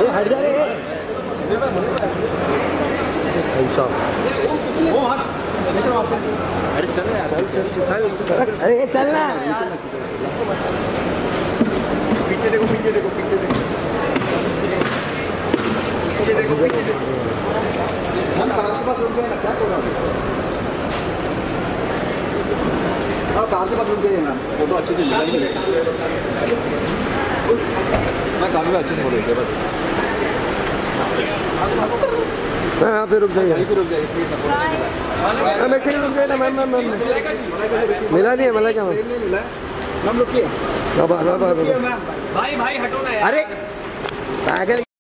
हट जा रे ऐसा। अरे चल यार, अरे चलना। पीछे देखो, पीछे देखो, पीछे देखो, पीछे देखो, पीछे देखो। हम कार के पास रुक गए ना, क्या करो? हाँ, कार के पास रुक गए ना, फोटो अच्छे से निकाल लिए। मैं कार में अच्छे से फोटो लेके बस। हाँ फिर रुक जाइए, यहीं पे रुक जाइए प्लीज। मैं सही रुक गया ना। मैम मिला नहीं है, मिला क्या? नहीं मिला, हम रुकिए। बाबा भाई हटो ना यार। अरे पागल।